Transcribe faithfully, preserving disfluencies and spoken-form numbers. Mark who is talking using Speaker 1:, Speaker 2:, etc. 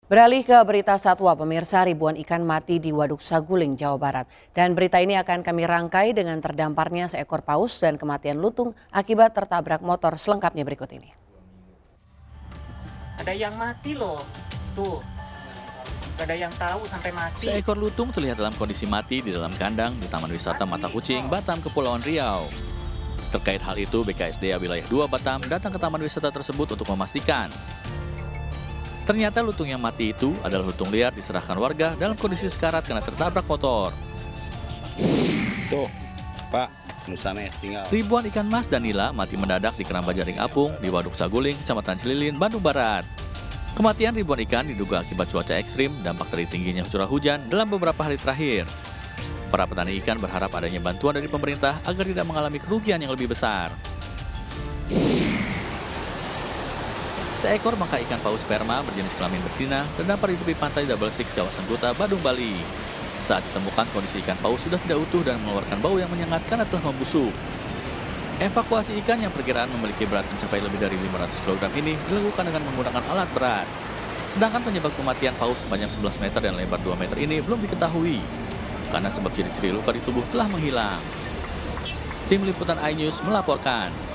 Speaker 1: Beralih ke berita satwa, pemirsa, ribuan ikan mati di Waduk Saguling, Jawa Barat. Dan berita ini akan kami rangkai dengan terdamparnya seekor paus dan kematian lutung akibat tertabrak motor. Selengkapnya berikut ini.
Speaker 2: Ada yang mati loh, tuh. Gak ada yang tahu sampai mati.
Speaker 3: Seekor lutung terlihat dalam kondisi mati di dalam kandang di Taman Wisata Mata Kucing, Batam, Kepulauan Riau. Terkait hal itu, B K S D A Wilayah dua Batam datang ke Taman Wisata tersebut untuk memastikan. Ternyata lutung yang mati itu adalah lutung liar diserahkan warga dalam kondisi sekarat karena tertabrak motor.
Speaker 4: Tuh, Pak, Nusane tinggal.
Speaker 3: Ribuan ikan mas dan nila mati mendadak di keramba jaring apung di Waduk Saguling, Kecamatan Cililin, Bandung Barat. Kematian ribuan ikan diduga akibat cuaca ekstrim, dampak dari tingginya curah hujan dalam beberapa hari terakhir. Para petani ikan berharap adanya bantuan dari pemerintah agar tidak mengalami kerugian yang lebih besar. Seekor bangkai ikan paus sperma berjenis kelamin betina terdampar di tepi pantai Double Six kawasan Kuta, Badung, Bali. Saat ditemukan, kondisi ikan paus sudah tidak utuh dan mengeluarkan bau yang menyengat karena telah membusuk. Evakuasi ikan yang perkiraan memiliki berat mencapai lebih dari lima ratus kilogram ini dilakukan dengan menggunakan alat berat. Sedangkan penyebab kematian paus sepanjang sebelas meter dan lebar dua meter ini belum diketahui, karena sebab ciri-ciri luka di tubuh telah menghilang. Tim Liputan iNews melaporkan.